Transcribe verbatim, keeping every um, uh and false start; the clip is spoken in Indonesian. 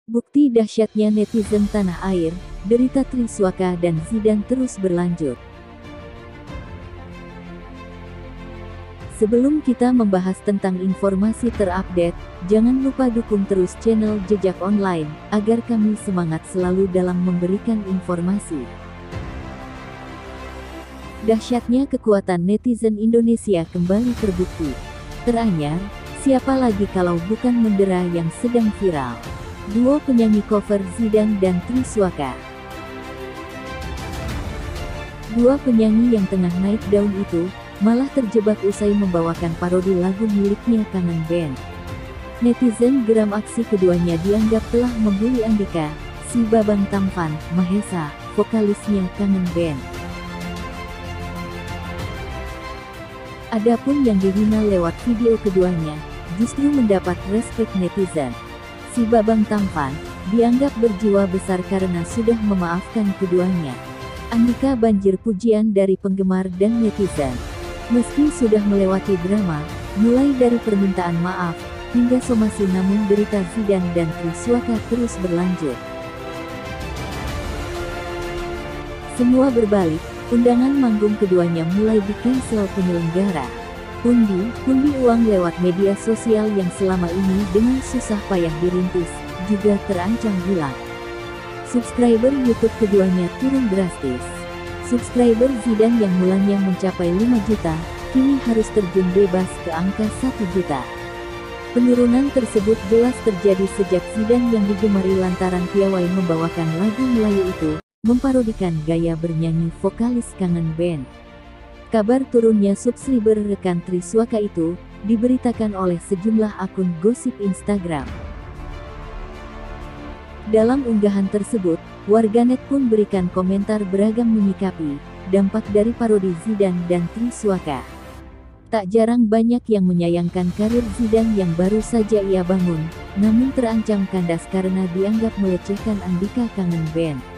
Bukti dahsyatnya netizen tanah air, derita Triswaka dan Zidane terus berlanjut. Sebelum kita membahas tentang informasi terupdate, jangan lupa dukung terus channel Jejak Online, agar kami semangat selalu dalam memberikan informasi. Dahsyatnya kekuatan netizen Indonesia kembali terbukti. Teranyar, siapa lagi kalau bukan Mendera yang sedang viral. Duo penyanyi cover Zidane dan Triswaka. Dua penyanyi yang tengah naik daun itu, malah terjebak usai membawakan parodi lagu miliknya Kangen Band. Netizen geram aksi keduanya dianggap telah membuli Andika, si Babang Tampan, Mahesa, vokalisnya Kangen Band. Adapun yang dihina lewat video keduanya, justru mendapat respek netizen. Si Babang Tampan dianggap berjiwa besar karena sudah memaafkan keduanya. Andika banjir pujian dari penggemar dan netizen. Meski sudah melewati drama, mulai dari permintaan maaf, hingga somasi, namun derita Zidane dan Triswaka terus berlanjut. Semua berbalik, undangan manggung keduanya mulai di-cancel penyelenggara. Pundi, pundi uang lewat media sosial yang selama ini dengan susah payah dirintis, juga terancam hilang. Subscriber YouTube keduanya turun drastis. Subscriber Zidane yang mulanya mencapai lima juta, kini harus terjun bebas ke angka satu juta. Penurunan tersebut jelas terjadi sejak Zidane yang digemari lantaran piawai membawakan lagu Melayu itu, memparodikan gaya bernyanyi vokalis Kangen Band. Kabar turunnya subscriber rekan Triswaka itu, diberitakan oleh sejumlah akun gosip Instagram. Dalam unggahan tersebut, warganet pun berikan komentar beragam menyikapi dampak dari parodi Zidane dan Triswaka. Tak jarang banyak yang menyayangkan karir Zidane yang baru saja ia bangun, namun terancam kandas karena dianggap melecehkan Andika Kangen Band.